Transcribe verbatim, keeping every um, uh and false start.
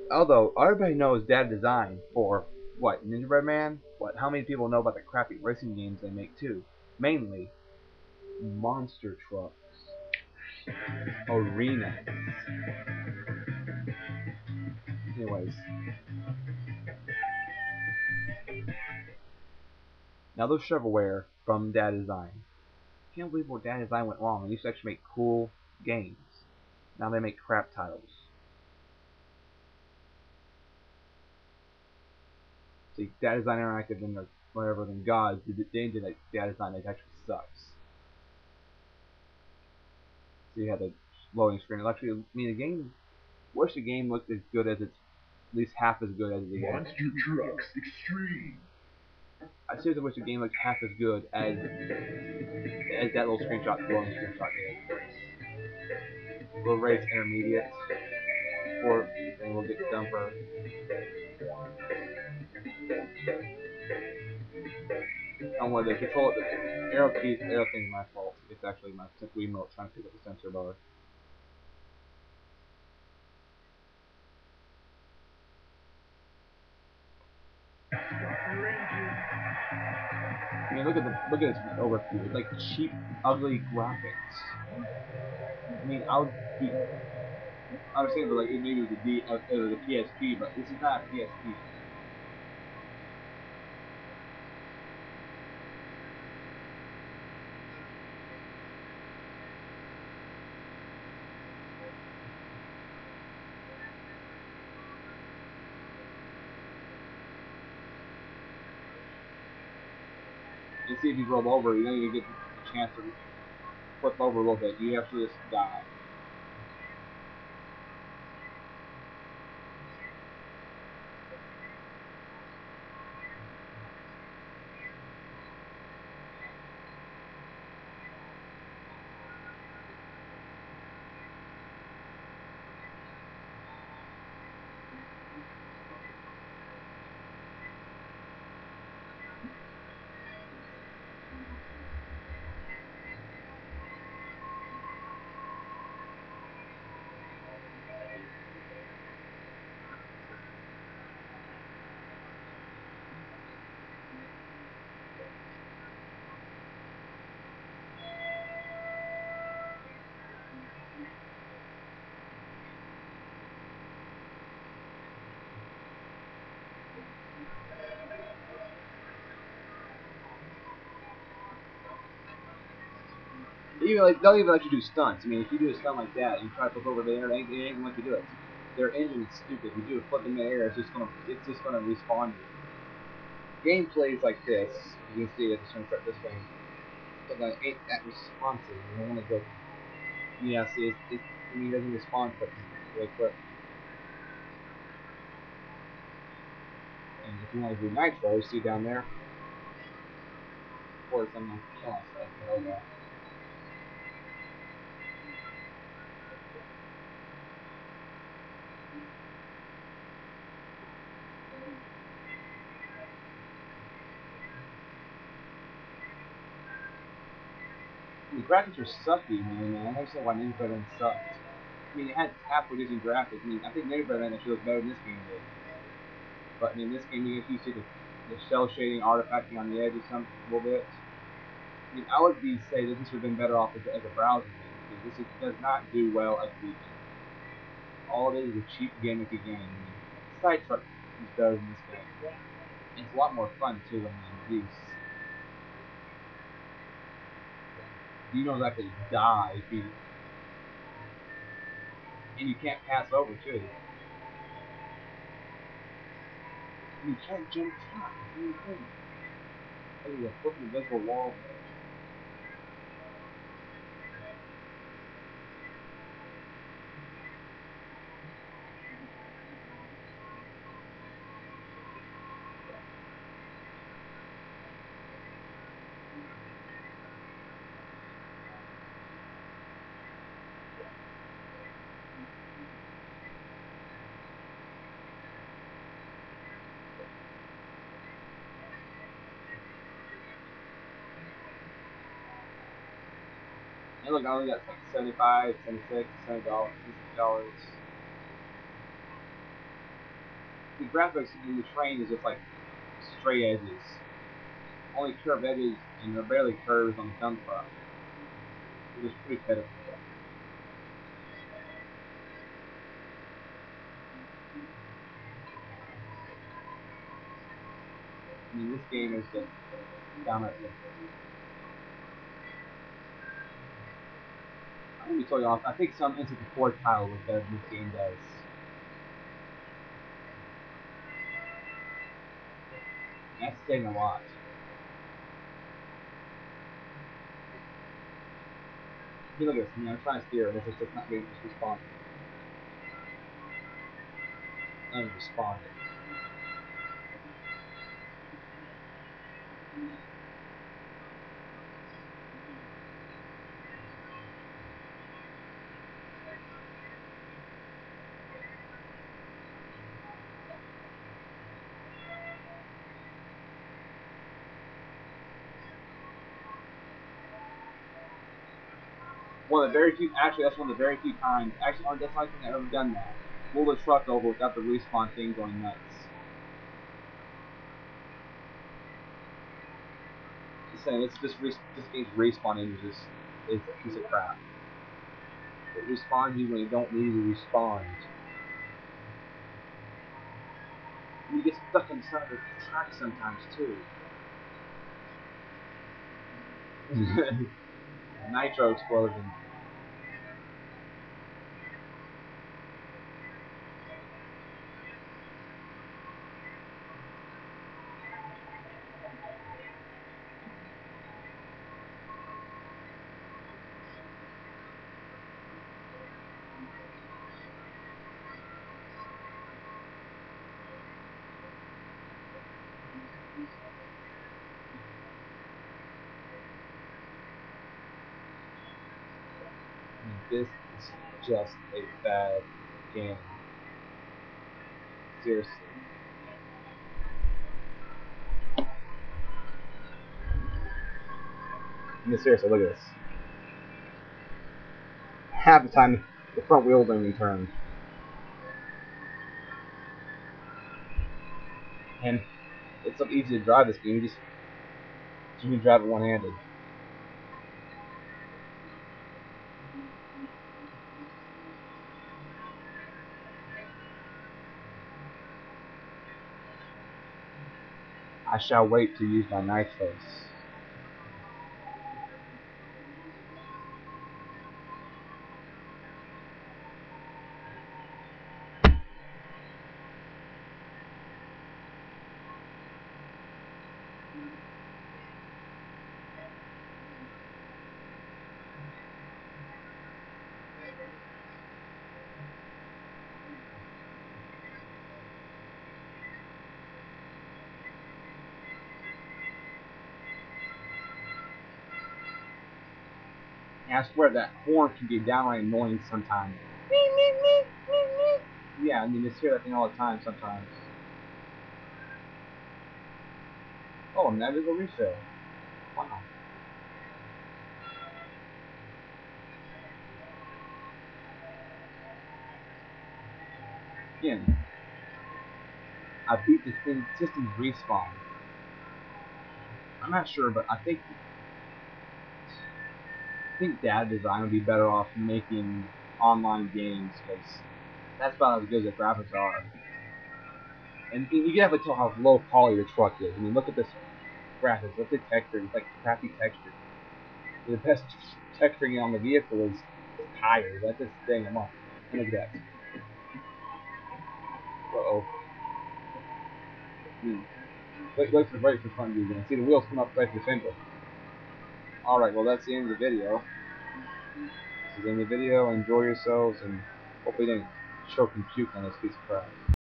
Although everybody knows Dad Design for what Gingerbread Man. What? How many people know about the crappy racing games they make too? Mainly monster trucks, arenas. Anyways, now those shovelware from Dad Design. Can't believe where Dad Design went wrong. They used to actually make cool games. Now they make crap titles. See, Dad Design Interactive and whatever than gods, they did like Dad Design that actually sucks. So you have the loading screen. Actually, I mean, the game. Wish the game looked as good as it's at least half as good as the game. Monster Trucks Extreme. I seriously wish the game looked half as good as as that little screenshot, loading screenshot did. We'll race intermediate, or and we'll get done for. Don't worry, the control, the arrow keys, arrow thing is my fault. It's actually my remote trying to pick up the sensor bar. I mean, look at the look at this overview. It's like cheap, ugly graphics. I mean, I would be, I was saying, but like maybe it was a D, uh, it was a P S P, but this is not a P S P. And see if you roll over, you don't even get a chance to flip over a little bit. You actually just die. Even like they'll even let you do stunts. I mean, if you do a stunt like that, and you try to flip over there, they ain't, they ain't gonna let you do it. Their engine is stupid. If you do a flip in the air, it's just gonna it's just gonna respawn you. Gameplays like this, you can see it. Just gonna start this way. But like ain't that responsive. You don't want to go. Yeah, see, it's, it's, I mean, it doesn't respond quick, really quick. And if you want to do nitro, you see down there. Of course, I'm gonna kill myself. Oh god. The graphics are sucky, man. man. I don't understand why Ninja Gaiden sucked. I mean, it had halfway decent graphics. I mean, I think Ninja Gaiden actually looks better than this game did. But I mean, this game, you can see the, the shell shading, artifacting on the edges some a little bit. I mean, I would be say that this would have been better off as, as a browser game because this is, does not do well as a game. All it is is a cheap gimmicky game. I mean, Side Truck is better than this game. And it's a lot more fun too when you use. You don't actually die if you, and you can't pass over too. You can't jump top. What do you think? There's a flipping invisible wall there. And look, I only got like seventy-five, seventy-six, seventy dollars, dollars. the graphics in the train is just like straight edges. Only curved edges, and they're barely curves on the dump truck. It was pretty pitiful. I mean, this game is just downright good. I'm gonna be totally honest. I think some N sixty-four title was better than this game does. That's saying a lot. You look at this. I mean, I'm trying to steer, and it's just not getting just responding. Not even responding. One of the very few, actually, that's one of the very few times, actually, that's not the I've ever done that. Pull the truck over without the respawn thing going nuts. Just saying, it's just res this game's respawn engine is just is a piece of crap. It respawns you when you don't need to respawn. You get stuck inside the track sometimes too. Nitro explosion. This is just a bad game. Seriously. I mean, seriously, look at this. Half the time, the front wheels don't even turn. And it's so easy to drive this game. You just you can drive it one-handed. I shall wait to use my nitros. And I swear that horn can be downright annoying sometimes. Yeah, I mean, you hear that thing all the time sometimes. Oh, navigator refill. Wow. Again, I beat the thing system's respawn. I'm not sure, but I think I think data design would be better off making online games because that's about as good as the graphics are. And you can definitely tell how low quality the truck is. I mean, look at this graphics. Look at the texture. It's like crappy texture. The best texturing on the vehicle is the tires. That's just thing. I'm off. Look at that. Uh oh. Hmm. Wait, wait for the brakes in front of you again. See the wheels come up right to the fender. Alright, well that's the end of the video. This is the end of the video. Enjoy yourselves and hopefully you didn't choke and puke on this piece of crap.